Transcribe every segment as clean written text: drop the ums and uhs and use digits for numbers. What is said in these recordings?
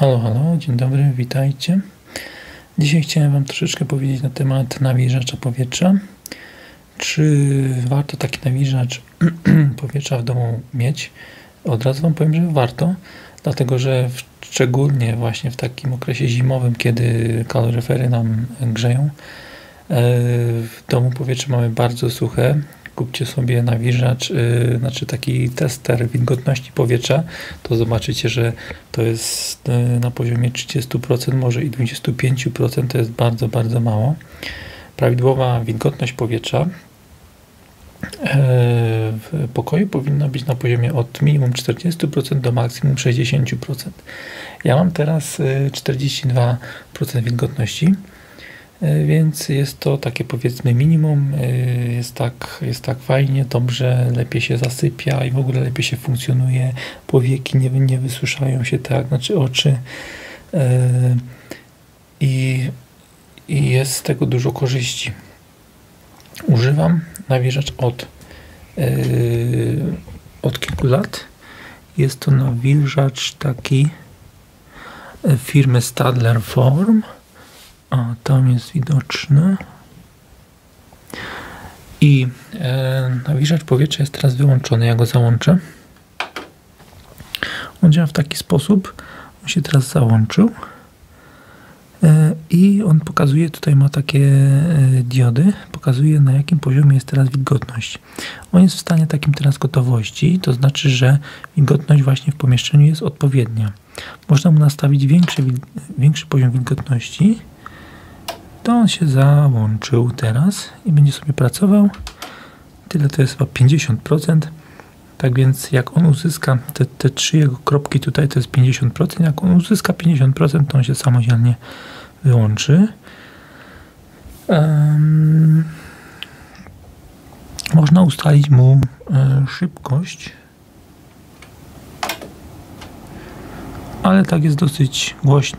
Halo, halo, dzień dobry, witajcie. Dzisiaj chciałem Wam troszeczkę powiedzieć na temat nawilżacza powietrza. Czy warto taki nawilżacz powietrza w domu mieć? Od razu Wam powiem, że warto, dlatego że szczególnie właśnie w takim okresie zimowym, kiedy kaloryfery nam grzeją, w domu powietrze mamy bardzo suche. Kupcie sobie nawilżacz, znaczy taki tester wilgotności powietrza, to zobaczycie, że to jest na poziomie 30%, może i 25%, to jest bardzo, bardzo mało. Prawidłowa wilgotność powietrza w pokoju powinna być na poziomie od minimum 40% do maksimum 60%. Ja mam teraz 42% wilgotności. Więc jest to takie, powiedzmy, minimum, jest tak fajnie, dobrze, lepiej się zasypia i w ogóle lepiej się funkcjonuje, powieki nie wysuszają się tak, znaczy oczy, i jest z tego dużo korzyści. Używam nawilżacz od kilku lat. Jest to nawilżacz taki firmy Stadler Form. A, tam jest widoczny. I nawilżacz powietrza jest teraz wyłączony. Ja go załączę. On działa w taki sposób. On się teraz załączył. I on pokazuje, tutaj ma takie diody, pokazuje, na jakim poziomie jest teraz wilgotność. On jest w stanie takim teraz gotowości, to znaczy, że wilgotność właśnie w pomieszczeniu jest odpowiednia. Można mu nastawić większy poziom wilgotności. To on się załączył teraz i będzie sobie pracował. Tyle to jest chyba 50%. Tak więc jak on uzyska te trzy jego kropki tutaj, to jest 50%. Jak on uzyska 50%, to on się samodzielnie wyłączy. Można ustalić mu szybkość, ale tak jest dosyć głośny.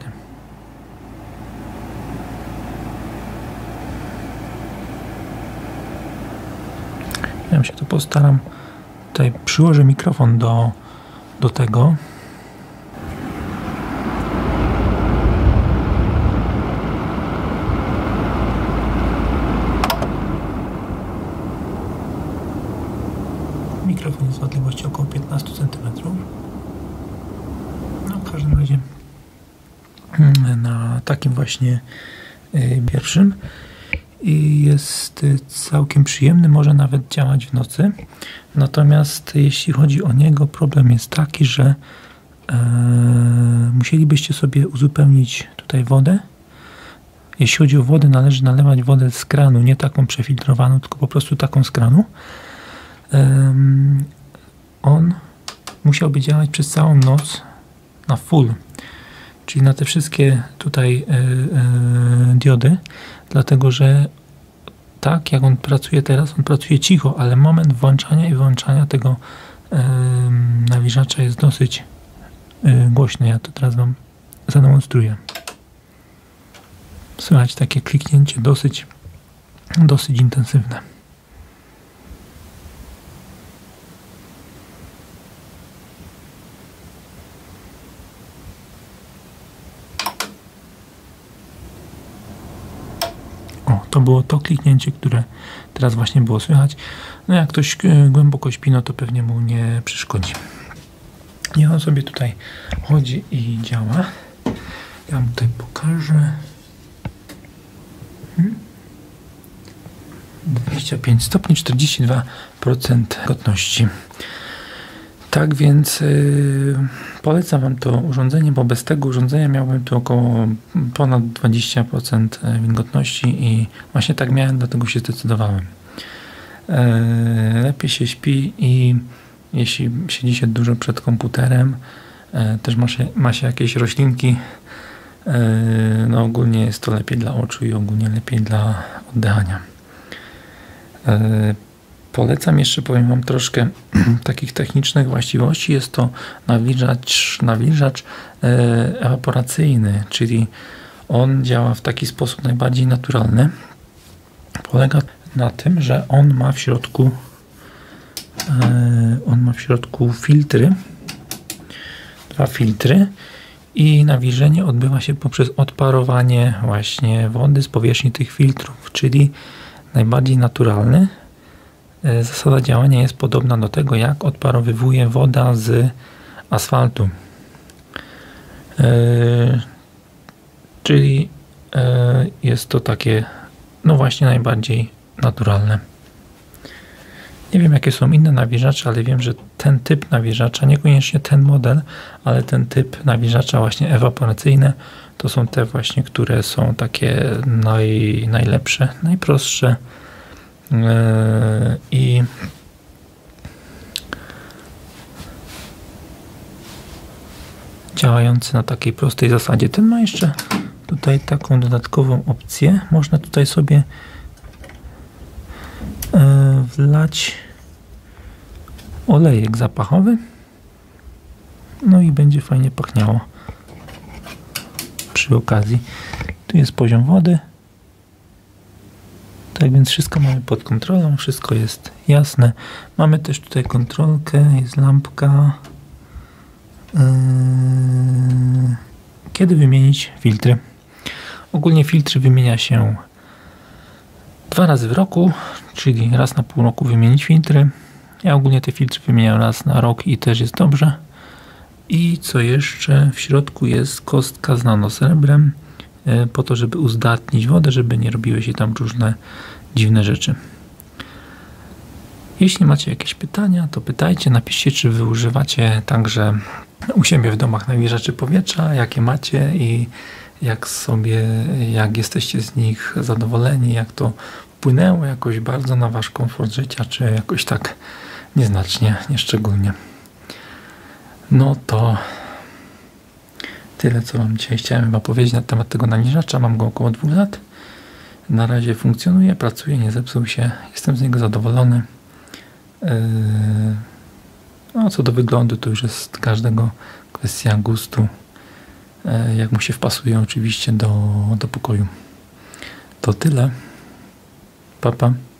Ja się to postaram. Tutaj przyłożę mikrofon do tego. Mikrofon jest w odległości około 15 cm. No, w każdym razie na takim właśnie pierwszym. I jest całkiem przyjemny, może nawet działać w nocy. Natomiast jeśli chodzi o niego, problem jest taki, że musielibyście sobie uzupełnić tutaj wodę. Jeśli chodzi o wodę, należy nalewać wodę z kranu, nie taką przefiltrowaną, tylko po prostu taką z kranu. On musiałby działać przez całą noc na full, czyli na te wszystkie tutaj diody, dlatego że tak jak on pracuje teraz, on pracuje cicho, ale moment włączania i wyłączania tego nawilżacza jest dosyć głośny. Ja to teraz Wam zademonstruję. Słychać takie kliknięcie dosyć intensywne. To było to kliknięcie, które teraz właśnie było słychać. No jak ktoś głęboko śpi, no to pewnie mu nie przeszkodzi. Niech on sobie tutaj chodzi i działa. Ja mu tutaj pokażę. 25 stopni, 42% wilgotności. Tak więc polecam Wam to urządzenie, bo bez tego urządzenia miałbym tu około ponad 20% wilgotności i właśnie tak miałem, dlatego się zdecydowałem. Lepiej się śpi i jeśli siedzi się dużo przed komputerem, też ma się jakieś roślinki, no ogólnie jest to lepiej dla oczu i ogólnie lepiej dla oddychania. Polecam, powiem Wam troszkę takich technicznych właściwości. Jest to nawilżacz ewaporacyjny, czyli on działa w taki sposób najbardziej naturalny. Polega na tym, że on ma w środku filtry, dwa filtry I nawilżenie odbywa się poprzez odparowanie właśnie wody z powierzchni tych filtrów, czyli najbardziej naturalny. Zasada działania jest podobna do tego, jak odparowywuje woda z asfaltu. Czyli jest to takie, no właśnie, najbardziej naturalne. Nie wiem, jakie są inne nawilżacze, ale wiem, że ten typ nawilżacza, niekoniecznie ten model, ale ten typ nawilżacza właśnie ewaporacyjne, to są te właśnie, które są takie najlepsze, najprostsze i działający na takiej prostej zasadzie. Ten ma jeszcze tutaj taką dodatkową opcję. Można tutaj sobie wlać olejek zapachowy, no i będzie fajnie pachniało przy okazji. Tu jest poziom wody, tak więc wszystko mamy pod kontrolą, wszystko jest jasne. Mamy też tutaj kontrolkę, jest lampka, kiedy wymienić filtry. Ogólnie filtry wymienia się 2 razy w roku, czyli raz na pół roku wymienić filtry. Ja ogólnie te filtry wymieniam raz na rok i też jest dobrze. I co jeszcze? W środku jest kostka z nanosrebrem, po to, żeby uzdatnić wodę, żeby nie robiły się tam różne dziwne rzeczy. Jeśli macie jakieś pytania, to pytajcie, napiszcie, czy wy używacie także u siebie w domach nawilżaczy powietrza, jakie macie i jak jesteście z nich zadowoleni, jak to wpłynęło jakoś bardzo na wasz komfort życia, czy jakoś tak nieznacznie, nieszczególnie. No to tyle, co wam dzisiaj chciałem chyba powiedzieć na temat tego nawilżacza. Mam go około 2 lat. Na razie funkcjonuje, pracuje, nie zepsuł się. Jestem z niego zadowolony. No, co do wyglądu, to już jest każdego kwestia gustu. Jak mu się wpasuje oczywiście do pokoju. To tyle. Pa, pa.